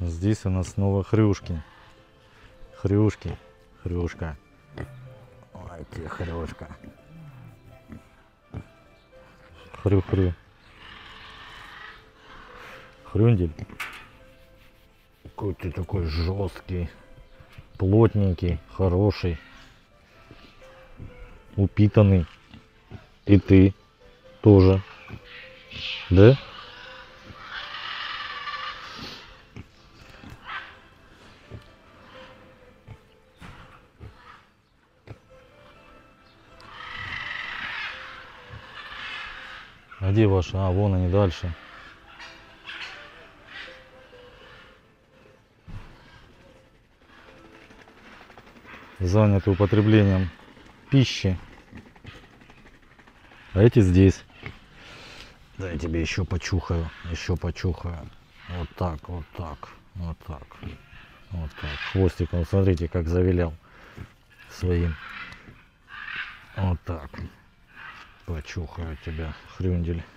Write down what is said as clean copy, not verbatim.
Здесь у нас снова хрюшки. Хрюшки. Хрюшка. Ой, ты хрюшка. Хрю-хрю. Хрюндель. Какой ты такой жесткий, плотненький, хороший, упитанный. И ты тоже. Да? А где ваши? А, вон они дальше. Заняты употреблением пищи. А эти здесь. Да, я тебе еще почухаю. Еще почухаю. Вот так, вот так, вот так. Вот так. Хвостиком, смотрите, как завилял своим. Вот так. Почухаю тебя, хрюндель.